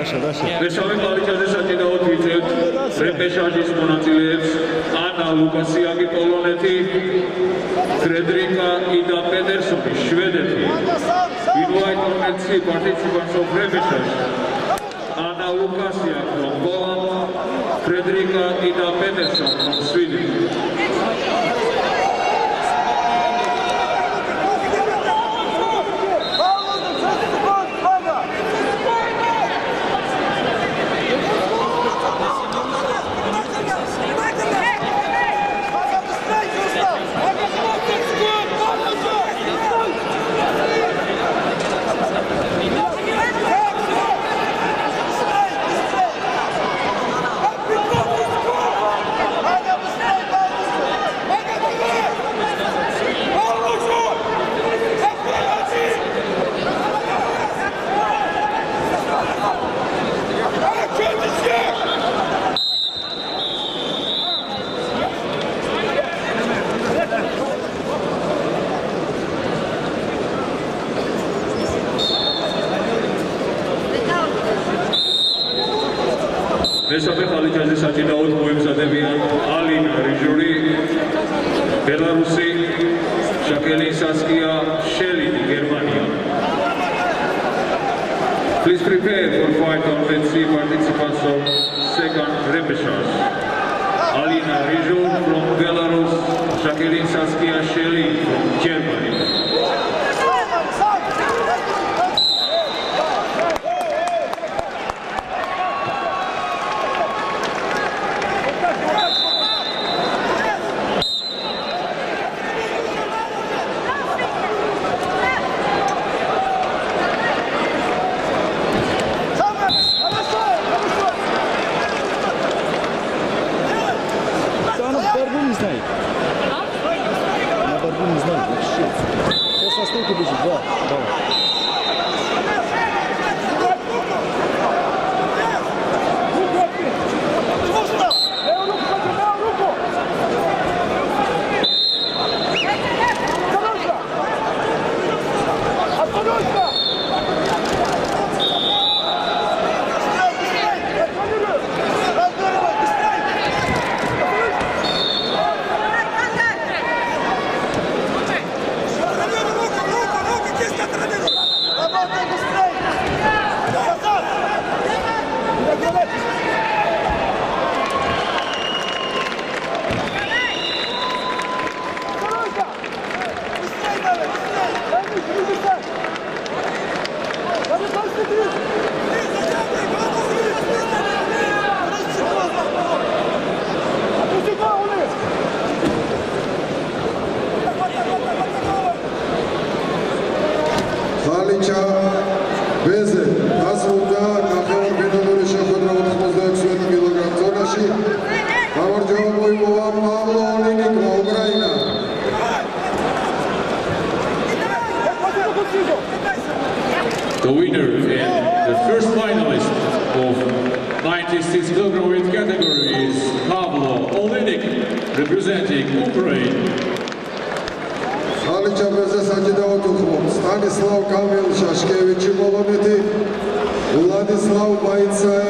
მესამე ხალიფაზე საჭიროა ვიწევთ რეპეშაჟის მონაწილეებს ანა ლუკასიანი პოლონეთი, ფრედრიკა იდა პედერსონი შვედეთი. Invite on and see participants of repechage. Anna Lukasia from Poland, Fredrika Ida Pedersen from Sweden. მესამე ხალიფაზე საჭიროა მოემზადებიან ალინა რიჟური, ბელარუსი, ჟაკელინ სასკია, შელინი, გერმანია. Please prepare for fight on and see participants of second repechage. Alina Rizhur from Belarus, Jacqueline Saskia Shelly from Germany. The winner and the first finalist of 96 kg weight category is Pavlo Olenik, representing Ukraine. Stanislav Kamil Shashkevich Poloneti, Vladislav Baica